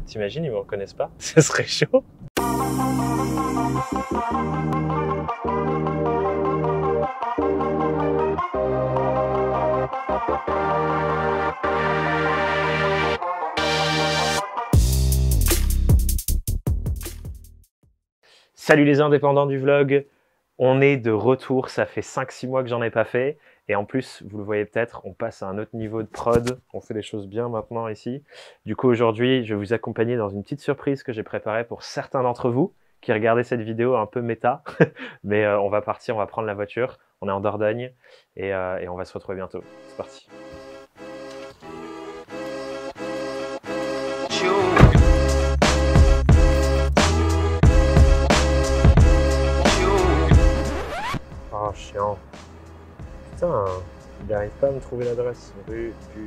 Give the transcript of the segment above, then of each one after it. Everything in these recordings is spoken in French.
T'imagines, ils me reconnaissent pas? Ce serait chaud. Salut les indépendants du vlog, on est de retour, ça fait 5-6 mois que j'en ai pas fait. Et en plus, vous le voyez peut-être, on passe à un autre niveau de prod, on fait les choses bien maintenant ici. Du coup aujourd'hui, je vais vous accompagner dans une petite surprise que j'ai préparée pour certains d'entre vous qui regardaient cette vidéo un peu méta. Mais on va partir, on va prendre la voiture, on est en Dordogne et on va se retrouver bientôt. C'est parti. Oh chiant. Putain, il n'arrive pas à me trouver l'adresse. Rue du...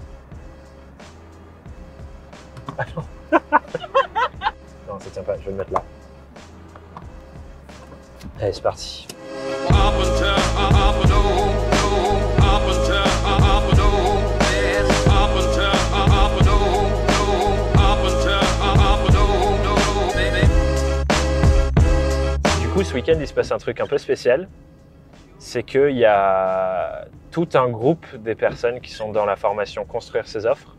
Ah non. Non, ça tient pas, je vais le mettre là. Allez, c'est parti. Du coup, ce week-end, il se passe un truc un peu spécial. C'est qu'il y a tout un groupe des personnes qui sont dans la formation Construire ses offres.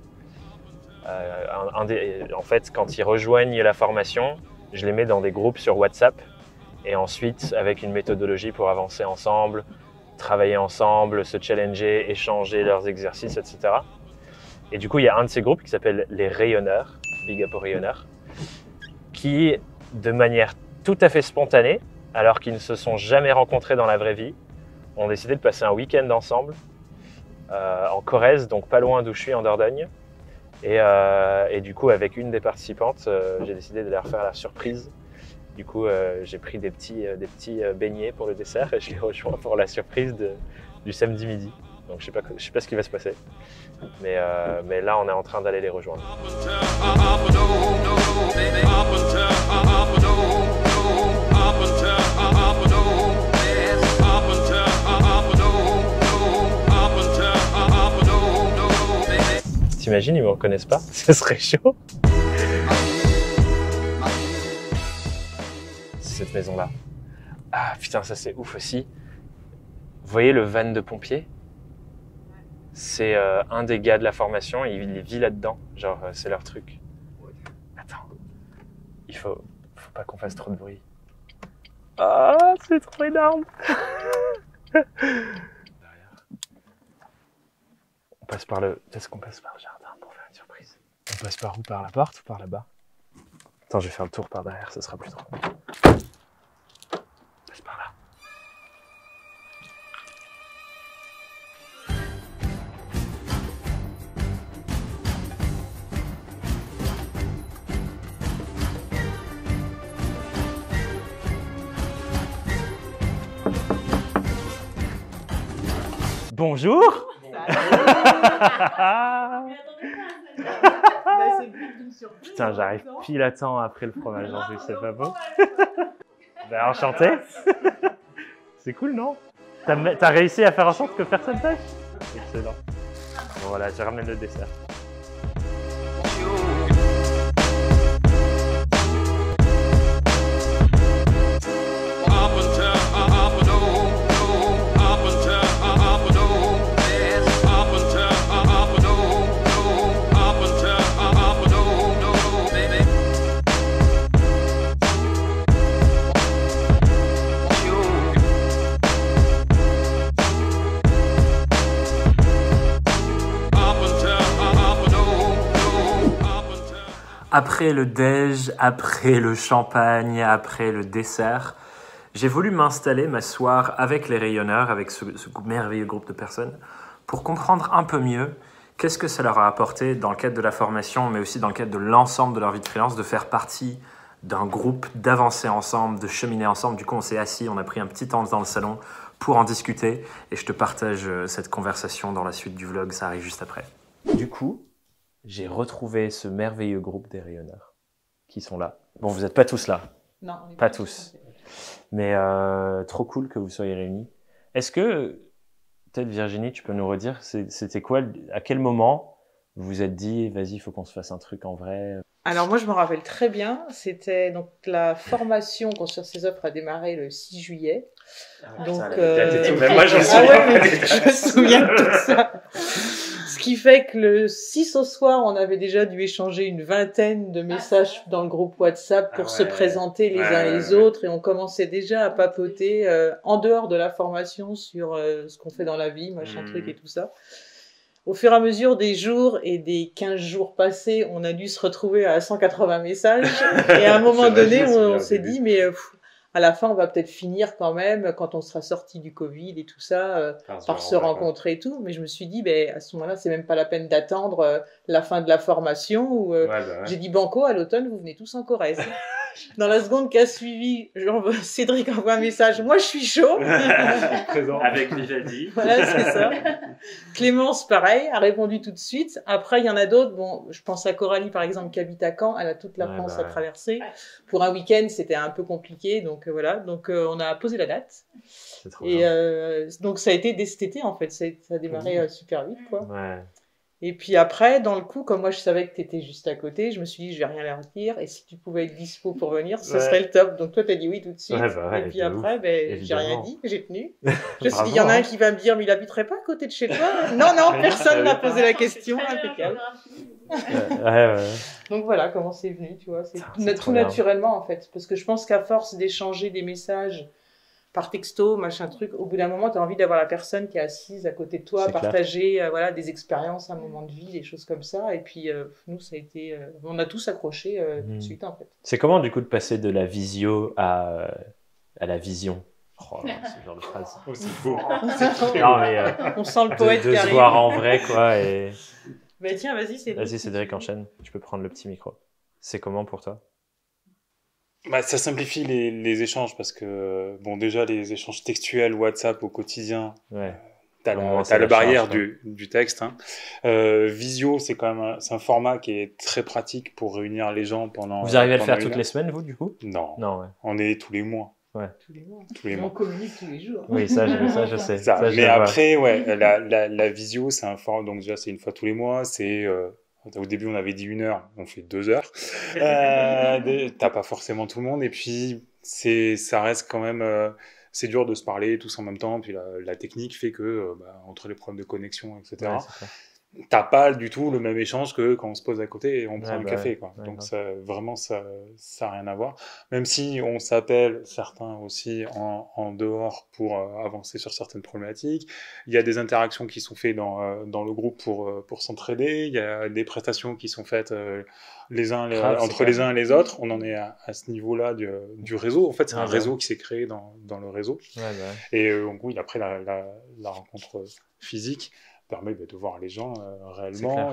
En fait, quand ils rejoignent la formation, je les mets dans des groupes sur WhatsApp et ensuite avec une méthodologie pour avancer ensemble, travailler ensemble, se challenger, échanger leurs exercices, etc. Et du coup, il y a un de ces groupes qui s'appelle les Rayonneurs, Big Up aux Rayonneurs, qui, de manière tout à fait spontanée, alors qu'ils ne se sont jamais rencontrés dans la vraie vie, ont décidé de passer un week-end ensemble en Corrèze, donc pas loin d'où je suis en Dordogne. Et du coup, avec une des participantes, j'ai décidé de leur faire la surprise. Du coup, j'ai pris des petits beignets pour le dessert et je les rejoins pour la surprise du samedi midi. Donc je sais pas ce qui va se passer, mais là on est en train d'aller les rejoindre. T'imagines, ils me reconnaissent pas? Ce serait chaud. Cette maison-là. Ah putain, ça c'est ouf aussi. Vous voyez le van de pompier? C'est un des gars de la formation, il vit là-dedans. Genre, c'est leur truc. Attends, il faut pas qu'on fasse trop de bruit. Ah, c'est trop énorme. On passe par le... Est-ce qu'on passe par le jardin pour faire une surprise? On passe par où? Par la porte ou par là-bas? Attends, je vais faire le tour par derrière, ça sera plus drôle. On passe par là. Bonjour. Putain, j'arrive pile à temps après le fromage en plus, c'est pas beau. Bah, enchanté. C'est cool, non? T'as réussi à faire en sorte que personne tâche? Excellent. Bon voilà, je ramène le dessert. Après le déj, après le champagne, après le dessert, j'ai voulu m'asseoir avec les Rayonneurs, avec ce merveilleux groupe de personnes, pour comprendre un peu mieux qu'est-ce que ça leur a apporté dans le cadre de la formation, mais aussi dans le cadre de l'ensemble de leur vie de freelance, de faire partie d'un groupe, d'avancer ensemble, de cheminer ensemble. Du coup, on s'est assis, on a pris un petit temps dans le salon pour en discuter, et je te partage cette conversation dans la suite du vlog, ça arrive juste après. Du coup, j'ai retrouvé ce merveilleux groupe des Rayonneurs qui sont là. Bon, vous n'êtes pas tous là. Non, on est pas tous. Mais trop cool que vous soyez réunis. Est-ce que, peut-être Virginie, tu peux nous redire, c'était quoi, à quel moment vous vous êtes dit, vas-y, il faut qu'on se fasse un truc en vrai? Alors moi je me rappelle très bien, c'était donc la formation Construire ses offres a démarré le 6 juillet. Donc même moi je me souviens. Ah ouais, mais je me souviens de tout ça. Ce qui fait que le 6 au soir, on avait déjà dû échanger une vingtaine de messages dans le groupe WhatsApp pour se présenter les uns les autres et on commençait déjà à papoter en dehors de la formation sur ce qu'on fait dans la vie, machin truc et tout ça. Au fur et à mesure des jours et des 15 jours passés, on a dû se retrouver à 180 messages. Et à un moment donné, on s'est dit, mais à la fin, on va peut-être finir quand même, quand on sera sorti du Covid et tout ça, par se rencontrer et tout. Mais je me suis dit, à ce moment-là, c'est même pas la peine d'attendre la fin de la formation. Où, j'ai dit, banco, à l'automne, vous venez tous en Corrèze. Dans la seconde qui a suivi, Cédric envoie un message. Moi, je suis chaud. Présent. Avec Nijadi. Voilà, c'est ça. Clémence, pareil, a répondu tout de suite. Après, il y en a d'autres. Bon, je pense à Coralie, par exemple, qui habite à Caen. Elle a toute la France à traverser. Pour un week-end, c'était un peu compliqué. Donc, voilà. Donc, on a posé la date. C'est trop et donc, ça a été dès cet été, en fait. Ça a démarré super vite, quoi. Ouais. Et puis après, dans le coup, comme moi je savais que tu étais juste à côté, je me suis dit, je vais rien leur dire. Et si tu pouvais être dispo pour venir, ce serait le top. Donc toi, t'as dit oui tout de suite. Et puis après, j'ai rien dit, j'ai tenu. Je me suis dit, il y en a un qui va me dire, mais il habiterait pas à côté de chez toi? Non, personne n'a posé la question. Impeccable. Donc voilà comment c'est venu, tu vois. C'est tout naturellement, en fait. Parce que je pense qu'à force d'échanger des messages par texto, machin truc, au bout d'un moment, tu as envie d'avoir la personne qui est assise à côté de toi, partager des expériences, un moment de vie, des choses comme ça. Et puis, nous, ça a été... on a tous accroché tout de suite, en fait. C'est comment, du coup, de passer de la visio à la vision? Oh, ce genre de phrase. Oh, c'est beau. Non, mais, on sent le poète de se voir en vrai, quoi. Et... tiens, vas-y, Cédric. Vas-y, Cédric, enchaîne. Tu peux prendre le petit micro. C'est comment pour toi? Ça simplifie les échanges parce que, déjà, les échanges textuels, WhatsApp au quotidien, t'as la barrière du texte. Hein. Visio, c'est quand même c'est un format qui est très pratique pour réunir les gens pendant... Vous arrivez à le faire toutes les semaines, vous, du coup? Non, ouais. On est tous les mois. Ouais. Tous les mois. On communique tous les jours. Oui, ça, je sais. Mais après, la visio, c'est un format, donc déjà, c'est une fois tous les mois, c'est... Au début, on avait dit 1 heure, on fait 2 heures. T'as pas forcément tout le monde, et puis ça reste quand même... c'est dur de se parler tous en même temps, puis la technique fait que, entre les problèmes de connexion, etc., t'as pas du tout le même échange que quand on se pose à côté et on prend un café, quoi. Donc ça a rien à voir. Même si on s'appelle certains aussi en dehors pour avancer sur certaines problématiques. Il y a des interactions qui sont faites dans le groupe pour s'entraider. Il y a des prestations qui sont faites entre les uns et les autres. On en est à ce niveau-là du réseau. En fait, c'est un réseau qui s'est créé dans le réseau. Et oui, après la rencontre physique permet de voir les gens réellement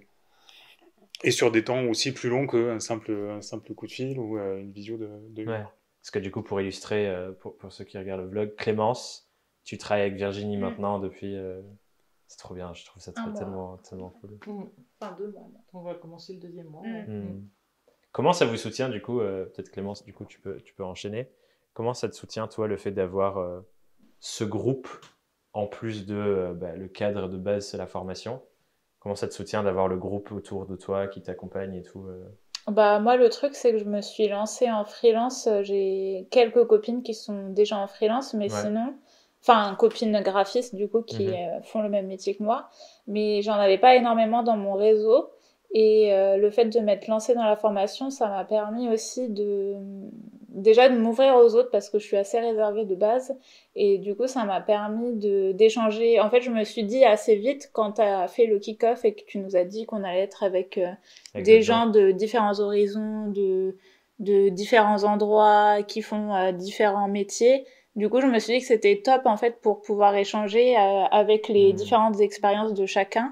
et sur des temps aussi plus longs qu'un simple coup de fil ou une visio de 1 heure. Parce que du coup, pour illustrer, pour ceux qui regardent le vlog, Clémence, tu travailles avec Virginie maintenant depuis... c'est trop bien, je trouve ça tellement cool. Enfin, 2 mois, on va commencer le 2e mois. Comment ça vous soutient du coup, peut-être Clémence, du coup tu peux enchaîner. Comment ça te soutient, toi, le fait d'avoir ce groupe en plus de le cadre de base, c'est la formation? Comment ça te soutient d'avoir le groupe autour de toi qui t'accompagne et tout Moi, le truc, c'est que je me suis lancée en freelance. J'ai quelques copines qui sont déjà en freelance, mais sinon... Enfin, copines graphistes, du coup, qui font le même métier que moi. Mais j'en avais pas énormément dans mon réseau. Et le fait de m'être lancée dans la formation, ça m'a permis aussi déjà de m'ouvrir aux autres parce que je suis assez réservée de base. Et du coup, ça m'a permis d'échanger. En fait, je me suis dit assez vite, quand tu as fait le kick-off et que tu nous as dit qu'on allait être avec des gens de différents horizons, de différents endroits, qui font différents métiers. Du coup, je me suis dit que c'était top, en fait, pour pouvoir échanger avec les différentes expériences de chacun.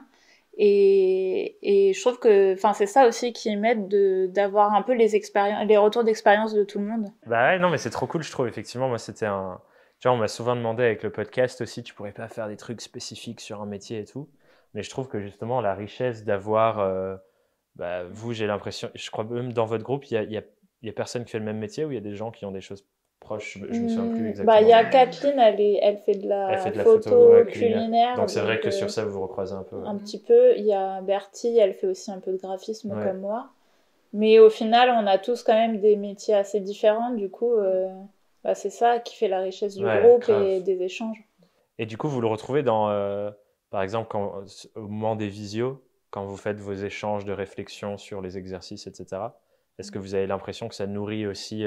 Et je trouve que c'est ça aussi qui m'aide d'avoir un peu les retours d'expérience de tout le monde. Non, mais c'est trop cool, je trouve. Effectivement, moi, c'était tu vois, on m'a souvent demandé avec le podcast aussi, tu pourrais pas faire des trucs spécifiques sur un métier et tout. Mais je trouve que justement, la richesse d'avoir... vous, j'ai l'impression... Je crois même dans votre groupe, il y a personne qui fait le même métier ou il y a des gens qui ont des choses proches? Je me souviens plus exactement. Il y a Kathleen, elle fait de la photo culinaire. Donc c'est vrai que sur ça, vous vous recroisez un peu. Un petit peu. Il y a Bertie, elle fait aussi un peu de graphisme comme moi. Mais au final, on a tous quand même des métiers assez différents. Du coup, c'est ça qui fait la richesse du groupe grave. et des échanges. Et du coup, vous le retrouvez dans, par exemple, au moment des visios, quand vous faites vos échanges de réflexion sur les exercices, etc. Est-ce que vous avez l'impression que ça nourrit aussi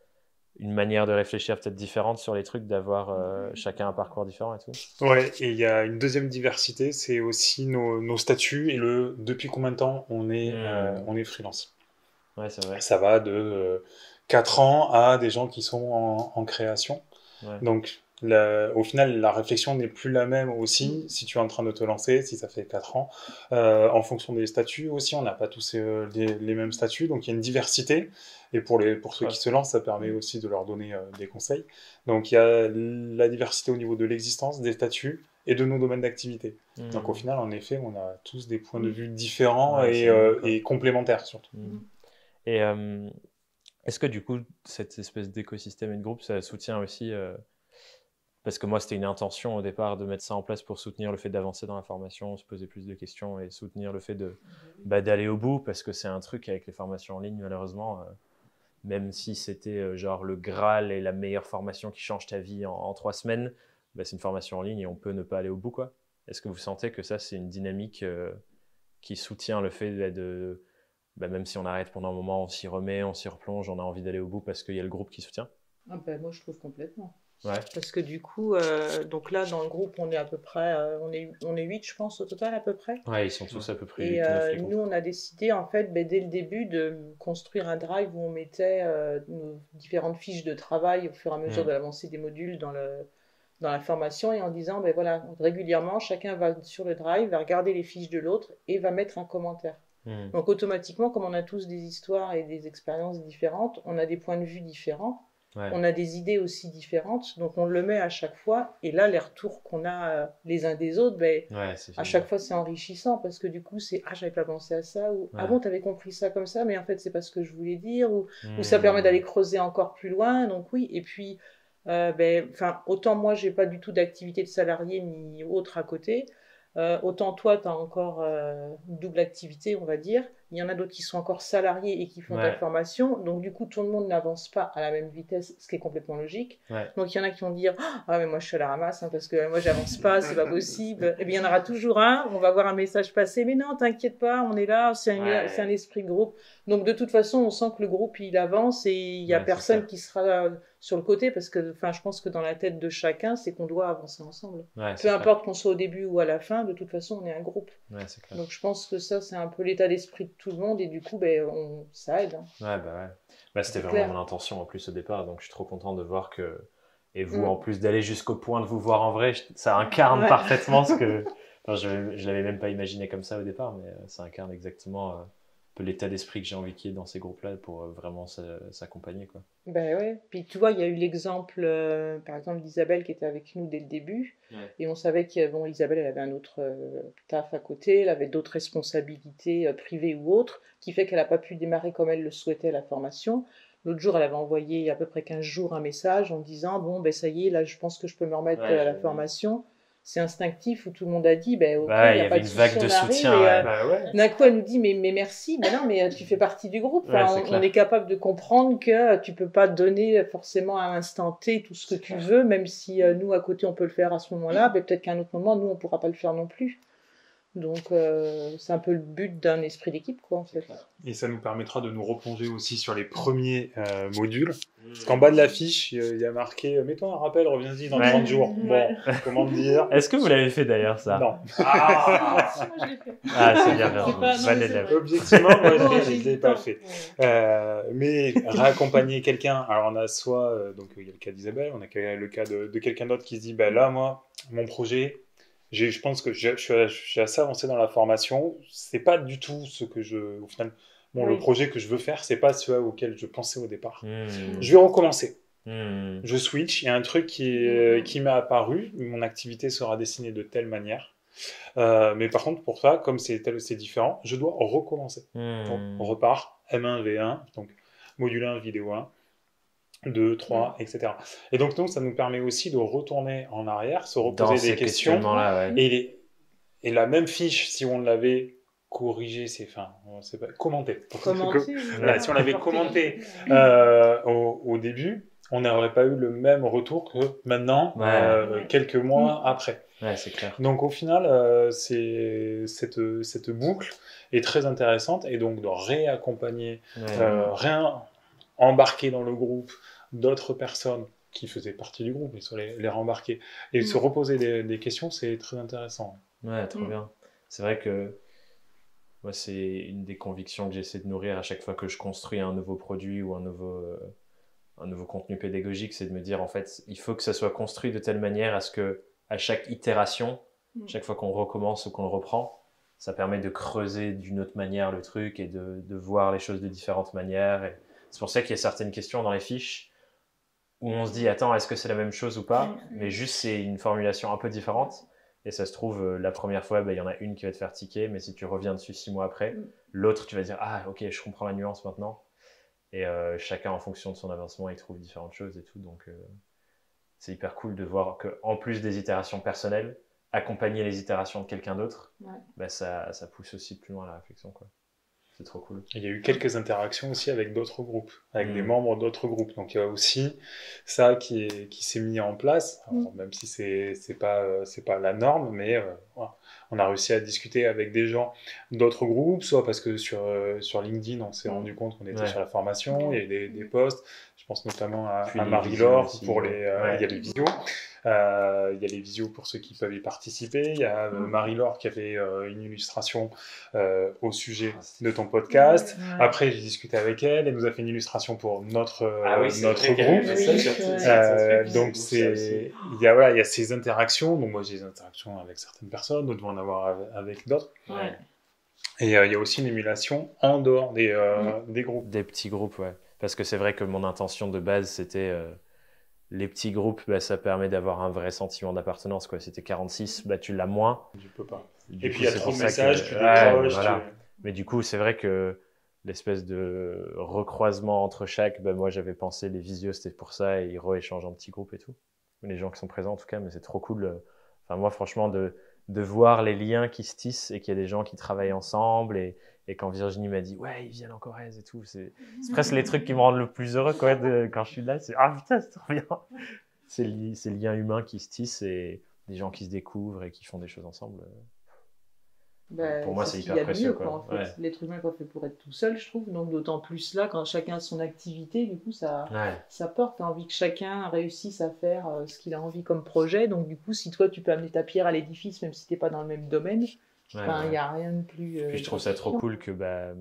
une manière de réfléchir peut-être différente sur les trucs, d'avoir chacun un parcours différent et tout? Ouais, et il y a une deuxième diversité, c'est aussi nos statuts et depuis combien de temps on est freelance. Ouais, c'est vrai. Ça va de 4 ans à des gens qui sont en création. Ouais. Donc, au final, la réflexion n'est plus la même aussi si tu es en train de te lancer, si ça fait 4 ans. En fonction des statuts aussi, on n'a pas tous les mêmes statuts, donc il y a une diversité. Et pour ceux qui se lancent, ça permet aussi de leur donner des conseils. Donc il y a la diversité au niveau de l'existence, des statuts et de nos domaines d'activité. Donc au final, en effet, on a tous des points de vue différents et complémentaires surtout. Et est-ce que du coup, cette espèce d'écosystème et de groupe, ça soutient aussi parce que moi, c'était une intention au départ de mettre ça en place pour soutenir le fait d'avancer dans la formation, se poser plus de questions et soutenir le fait d'aller au bout, parce que c'est un truc avec les formations en ligne, malheureusement, même si c'était genre le Graal et la meilleure formation qui change ta vie en 3 semaines, c'est une formation en ligne et on peut ne pas aller au bout, quoi. Est-ce que vous sentez que ça, c'est une dynamique qui soutient le fait de même si on arrête pendant un moment, on s'y remet, on s'y replonge, on a envie d'aller au bout parce qu'il y a le groupe qui soutient? Moi, je trouve complètement. Ouais. Parce que du coup, donc là, dans le groupe, on est à peu près, on est 8, je pense, au total, à peu près. Ouais, ils sont tous à peu près 8 Et 9 les nous, on a décidé, en fait, dès le début, de construire un drive où on mettait nos différentes fiches de travail au fur et à mesure de l'avancée des modules dans la formation, et en disant, voilà, régulièrement, chacun va sur le drive, va regarder les fiches de l'autre et va mettre un commentaire. Donc automatiquement, comme on a tous des histoires et des expériences différentes, on a des points de vue différents, on a des idées aussi différentes, donc on le met à chaque fois, et là les retours qu'on a les uns des autres, à chaque fois c'est enrichissant, parce que du coup c'est « Ah, j'avais pas pensé à ça » ou « Ah bon, t'avais compris ça comme ça, mais en fait c'est pas ce que je voulais dire » ou ça permet d'aller creuser encore plus loin, donc oui, et puis autant moi j'ai pas du tout d'activité de salarié ni autre à côté, autant toi, tu as encore une double activité, on va dire. Il y en a d'autres qui sont encore salariés et qui font de la formation. Donc, du coup, tout le monde n'avance pas à la même vitesse, ce qui est complètement logique. Donc, il y en a qui vont dire « Ah, mais moi, je suis à la ramasse, parce que moi, j'avance pas, c'est pas possible. » Et bien, il y en aura toujours un. On va voir un message passer. « Mais non, t'inquiète pas, on est là, c'est un esprit de groupe. » Donc, de toute façon, on sent que le groupe, il avance et il y a personne qui sera sur le côté, parce que je pense que dans la tête de chacun, c'est qu'on doit avancer ensemble. Peu importe qu'on soit au début ou à la fin, de toute façon, on est un groupe. Donc, je pense que ça, c'est un peu l'état d'esprit de tout le monde, et du coup, ça aide. C'était vraiment mon intention en plus au départ, donc je suis trop content de voir que... Et vous, en plus d'aller jusqu'au point de vous voir en vrai, ça incarne parfaitement ce que... je l'avais même pas imaginé comme ça au départ, mais ça incarne exactement... un peu l'état d'esprit que j'ai envie qu'il y ait dans ces groupes-là pour vraiment s'accompagner, quoi. Puis tu vois, il y a eu l'exemple, par exemple, d'Isabelle qui était avec nous dès le début, et on savait qu'Isabelle, elle avait un autre taf à côté, elle avait d'autres responsabilités privées ou autres, qui fait qu'elle n'a pas pu démarrer comme elle le souhaitait la formation. L'autre jour, elle avait envoyé, il y a à peu près 15 jours, un message en disant « ça y est, là, je pense que je peux me remettre à la formation ». C'est instinctif, où tout le monde a dit, ok, il n'y a pas de souci, vague de soutien. D'un coup, elle nous dit, mais merci, non, mais tu fais partie du groupe. On est capable de comprendre que tu peux pas donner forcément à l'instant T tout ce que tu veux, même si nous, à côté, on peut le faire à ce moment-là, peut-être qu'à un autre moment, nous, on pourra pas le faire non plus. Donc, c'est un peu le but d'un esprit d'équipe, quoi, en fait. Et ça nous permettra de nous replonger aussi sur les premiers modules. Parce qu'en bas de la fiche, il y a marqué « Mets-toi un rappel, reviens-y dans 30 jours ». Bon, comment dire ? Est-ce que vous l'avez fait d'ailleurs, ça ? Non. Moi, je l'ai fait. C'est bien. Objectivement, moi, je ne l'ai pas fait. Mais réaccompagner quelqu'un, alors on a soit, donc il y a le cas d'Isabelle, on a le cas de quelqu'un d'autre qui se dit « Là, moi, mon projet... » Je pense que je suis assez avancé dans la formation. C'est pas du tout ce que au final, le projet que je veux faire, c'est pas ce auquel je pensais au départ. Je vais recommencer. Je switch. Il y a un truc qui m'est apparu. Mon activité sera dessinée de telle manière. Mais par contre, pour ça, comme c'est différent, je dois recommencer. Donc, on repart. M1, V1. Donc, module 1, vidéo 1. 2, 3, etc. Et donc, ça nous permet aussi de retourner en arrière, se reposer des questions. Et la même fiche, si on l'avait corrigé, c'est pas commenté. Commenter, Voilà, si on l'avait commenté au début, on n'aurait pas eu le même retour que maintenant, quelques mois après. Ouais, c'est clair. Donc au final, cette boucle est très intéressante, et donc de réaccompagner, embarquer dans le groupe d'autres personnes qui faisaient partie du groupe, et les rembarquer et se reposer des questions, c'est très intéressant. Ouais, trop bien. C'est vrai que moi, c'est une des convictions que j'essaie de nourrir à chaque fois que je construis un nouveau produit ou un nouveau contenu pédagogique, c'est de me dire, en fait, il faut que ça soit construit de telle manière à ce que, à chaque itération, chaque fois qu'on recommence ou qu'on le reprend, ça permet de creuser d'une autre manière le truc et de voir les choses de différentes manières. Et c'est pour ça qu'il y a certaines questions dans les fiches où on se dit, attends, est-ce que c'est la même chose ou pas? Mais juste, c'est une formulation un peu différente. Et ça se trouve, la première fois, il y en a une qui va te faire tiquer, mais si tu reviens dessus 6 mois après, l'autre, tu vas dire, ah, ok, je comprends la nuance maintenant. Et chacun, en fonction de son avancement, il trouve différentes choses et tout. Donc, c'est hyper cool de voir qu'en plus des itérations personnelles, accompagner les itérations de quelqu'un d'autre, ça pousse aussi plus loin la réflexion, quoi. C'est trop cool. Il y a eu quelques interactions aussi avec d'autres groupes, avec des membres d'autres groupes. Donc il y a aussi ça qui s'est mis en place, alors, même si c'est pas la norme, mais voilà. On a réussi à discuter avec des gens d'autres groupes, soit parce que sur LinkedIn, on s'est rendu compte qu'on était sur la formation, il y a des posts. Je pense notamment à Marie-Laure pour il y a les visios. Il y a les visios pour ceux qui peuvent y participer. Il y a Marie-Laure qui avait une illustration au sujet de ton podcast. Après, j'ai discuté avec elle. Elle nous a fait une illustration pour notre groupe. Donc, il y a ces interactions. Donc, moi, j'ai des interactions avec certaines personnes, d'autres vont en avoir avec d'autres. Et il y a aussi une émulation en dehors des groupes. Des petits groupes, ouais. Parce que c'est vrai que mon intention de base, c'était les petits groupes, ça permet d'avoir un vrai sentiment d'appartenance, quoi. C'était 46, tu l'as moins. Tu peux pas. Et puis il y a trop de messages, tu décroches. Voilà. Mais du coup, c'est vrai que l'espèce de recroisement entre chaque, moi j'avais pensé les visios, c'était pour ça, et ils rééchangent en petits groupes et tout. Les gens qui sont présents en tout cas, mais c'est trop cool. Enfin, moi, franchement, de voir les liens qui se tissent et qu'il y a des gens qui travaillent ensemble, et quand Virginie m'a dit ouais, ils viennent en Corrèze et tout, c'est presque les trucs qui me rendent le plus heureux, quoi, quand je suis là. C'est ah putain, c'est trop bien. C'est le lien humain qui se tisse et des gens qui se découvrent et qui font des choses ensemble. Pour moi, c'est hyper précieux, quoi. En fait. L'être humain n'est pas fait pour être tout seul, je trouve. Donc d'autant plus là, quand chacun a son activité, du coup, ça porte. Tu as envie que chacun réussisse à faire ce qu'il a envie comme projet. Donc du coup, si toi, tu peux amener ta pierre à l'édifice, même si tu n'es pas dans le même domaine, il n'y a rien de plus... Puis je trouve ça trop cool que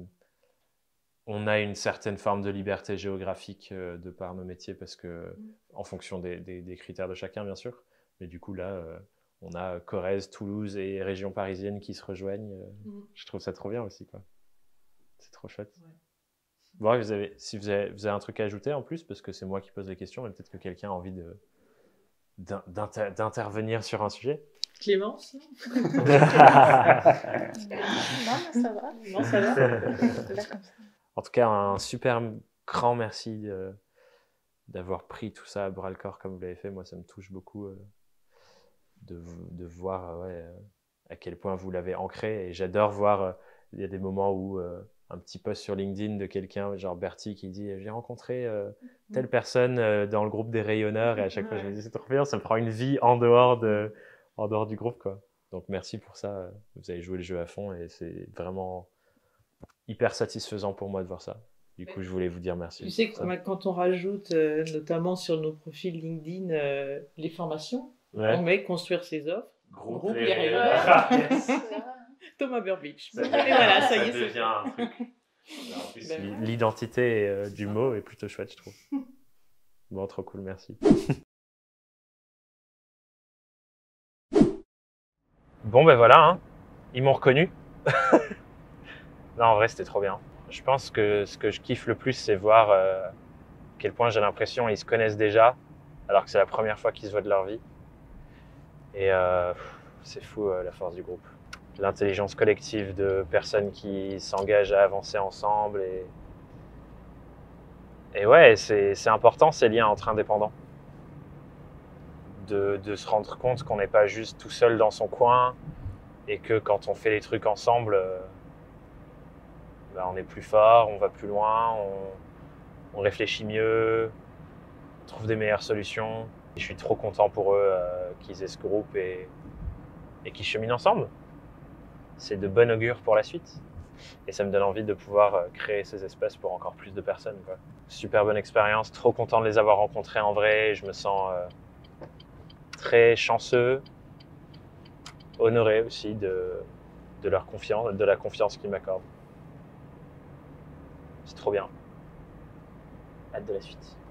on a une certaine forme de liberté géographique de par nos métiers, parce que en fonction des critères de chacun, bien sûr. Mais du coup, là... on a Corrèze, Toulouse et région parisienne qui se rejoignent. Je trouve ça trop bien aussi, quoi. C'est trop chouette. Bon, vous avez un truc à ajouter en plus, parce que c'est moi qui pose les questions, mais peut-être que quelqu'un a envie d'intervenir sur un sujet. Clémence? Non, ça va. Non, ça va. En tout cas, un super grand merci d'avoir pris tout ça à bras-le-corps comme vous l'avez fait. Moi, ça me touche beaucoup. De voir à quel point vous l'avez ancré, et j'adore voir il y a des moments où un petit post sur LinkedIn de quelqu'un genre Bertie qui dit j'ai rencontré telle personne dans le groupe des rayonneurs, et à chaque fois je me dis c'est trop bien, ça me prend une vie en dehors du groupe, quoi. Donc merci pour ça, vous avez joué le jeu à fond et c'est vraiment hyper satisfaisant pour moi de voir ça. Du coup, je voulais vous dire merci. Tu sais que quand on rajoute notamment sur nos profils LinkedIn les formations, on met construire ses offres. Groupe les rayonneurs. Thomas Burbidge. Et voilà, ça y est. Devient un truc. En plus, l'identité du mot est plutôt chouette, je trouve. Bon, trop cool, merci. Bon, voilà, hein. Ils m'ont reconnu. Non, en vrai, c'était trop bien. Je pense que ce que je kiffe le plus, c'est voir à quel point j'ai l'impression qu'ils se connaissent déjà, alors que c'est la première fois qu'ils se voient de leur vie. Et c'est fou la force du groupe. L'intelligence collective de personnes qui s'engagent à avancer ensemble. Et ouais, c'est important ces liens entre indépendants. De se rendre compte qu'on n'est pas juste tout seul dans son coin, et que quand on fait les trucs ensemble, bah, on est plus fort, on va plus loin, on réfléchit mieux, on trouve des meilleures solutions. Et je suis trop content pour eux qu'ils aient ce groupe et qu'ils cheminent ensemble. C'est de bon augure pour la suite. Et ça me donne envie de pouvoir créer ces espaces pour encore plus de personnes, quoi. Super bonne expérience, trop content de les avoir rencontrés en vrai. Je me sens très chanceux, honoré aussi de leur confiance, de la confiance qu'ils m'accordent. C'est trop bien. Hâte de la suite.